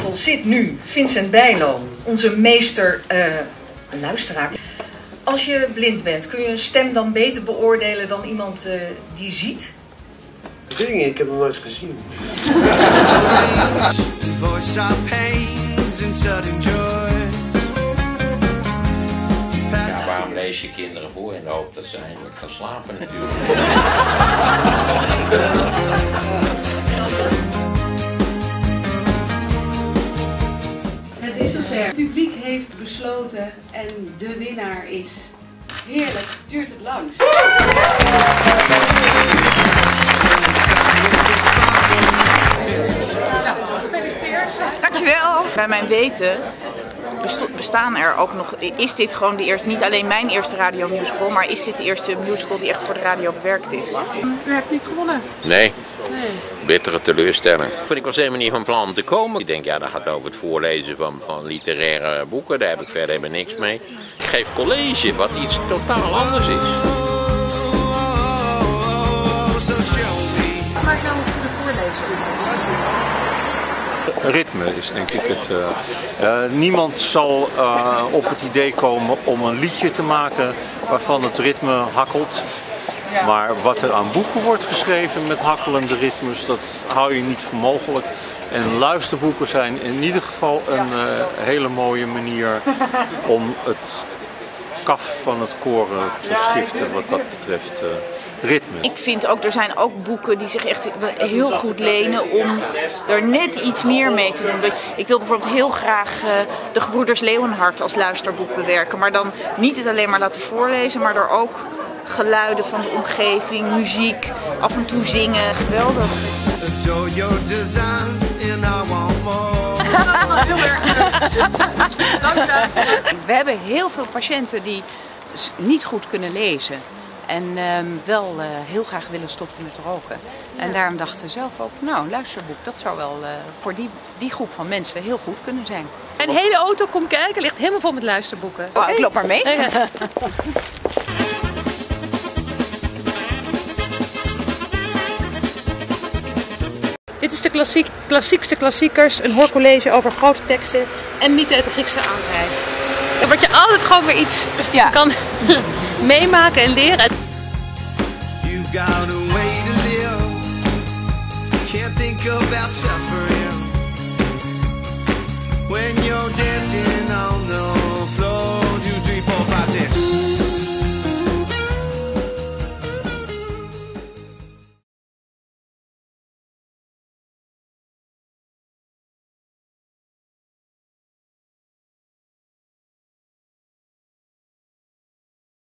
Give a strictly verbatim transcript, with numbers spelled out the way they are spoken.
tafel zit nu Vincent Bijlo, onze meester uh, luisteraar. Als je blind bent, kun je een stem dan beter beoordelen dan iemand uh, die ziet? Dat weet ik niet, ik heb hem nooit gezien. Ja, waarom lees je kinderen voor in de hoop dat ze eindelijk gaan slapen natuurlijk? Het is zover. Het publiek heeft besloten en de winnaar is... Heerlijk, duurt het langst. Dankjewel. Bij mijn weten bestaan er ook nog, is dit gewoon de eerste, niet alleen mijn eerste radiomusical, maar is dit de eerste musical die echt voor de radio bewerkt is? U heeft niet gewonnen? Nee. Nee. Bittere teleurstelling. Ik was helemaal niet van plan om te komen. Ik denk, ja, dat gaat over het voorlezen van, van literaire boeken. Daar heb ik verder helemaal niks mee. Ik geef college, wat iets totaal anders is. Waar zou ik kunnen voorlezen? Ritme is denk ik het. Uh, uh, niemand zal uh, op het idee komen om een liedje te maken waarvan het ritme hakkelt. Maar wat er aan boeken wordt geschreven met hakkelende ritmes, dat hou je niet voor mogelijk. En luisterboeken zijn in ieder geval een uh, hele mooie manier om het kaf van het koren te schiften wat dat betreft. Uh, Ritme. Ik vind ook, er zijn ook boeken die zich echt heel goed lenen om er net iets meer mee te doen. Ik wil bijvoorbeeld heel graag uh, de Gebroeders Leeuwenhart als luisterboek bewerken. Maar dan niet het alleen maar laten voorlezen, maar er ook geluiden van de omgeving, muziek, af en toe zingen. Geweldig. We hebben heel veel patiënten die niet goed kunnen lezen. En um, wel uh, heel graag willen stoppen met roken. En daarom dachten we zelf ook, nou, een luisterboek, dat zou wel uh, voor die, die groep van mensen heel goed kunnen zijn. Een hele auto komt kijken, ligt helemaal vol met luisterboeken. Oh, ik loop maar mee. Okay. Dit is de klassiek, klassiekste klassiekers, een hoorcollege over grote teksten en mythen uit de Griekse oudheid. En wat je altijd gewoon weer iets ja. kan meemaken en leren. You got a way to live. Can't think about suffering when you're dancing on